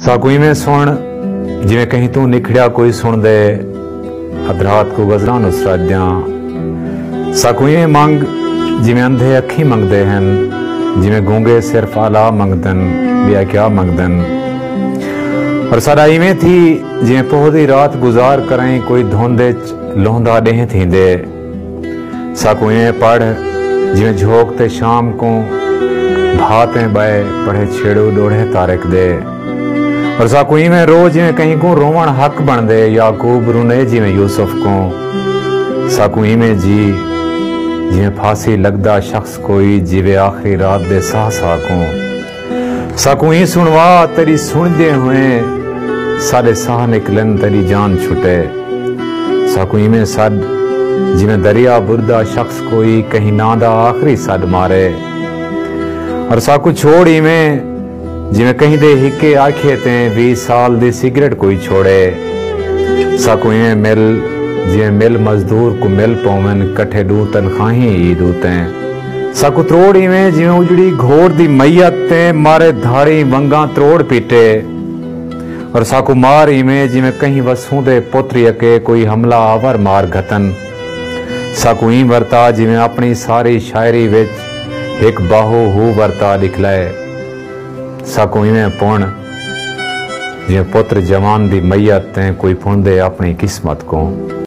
साकुई में सुन जिवें कहीं तू निखड़िया कोई सुन दे अधरात को गजरां नुसरादियां। साकुई में मंग जिवें अंधे अखी मंगदे हन, जिवें गूंगे सिर्फ आला मंगदन बिया क्या मंगदन। और साडा इवें थी जिवें पोहदी रात गुजार करें कोई धोंदे लोंदा डेह थींदे। साकुई में पढ़ जिवें झोंकते शाम को भातें बए पढ़े छेड़ो डोढ़े तारक दे। और साकुई में रोज जिवें कहीं को रोवण हक बन दे याकूब रुने जिवें यूसुफ को। साकुई में जी जिवें फांसी लगदा शख्स कोई जिवे आखिरी रात दे साह साह को। साकुई सुनवा तेरी सुनदे हुए सारे साह निकलन तेरी जान छुटे। साकुई में सद जिवें दरिया बुरदा शख्स कोई कहीं नादा आखिरी सद मारे। और साकू छोड़ी में जिवें कहीं दे हिके आखे ते 20 साल दी सिगरेट कोई छोड़े। साकुई में मिल जिवें मिल मजदूर को मिल पौवन कट्ठे दू तनखाही ईद उते। साकू त्रोड़ी में जिवें उजड़ी घोर दी मैयत ते मारे धाड़ी वंगा त्रोड़ पीटे। और साकू मारी में जिवें कहीं वसू दे पुत्र यके कोई हमला आवर मार घतन। साकू ई वरता जिवें अपनी सारी शायरी विच एक बाहू हू वरता लिखलाए। साकू इवें पुण जिवें पुत्र जवान दी मैयत ते कोई पुणदे अपनी किस्मत को।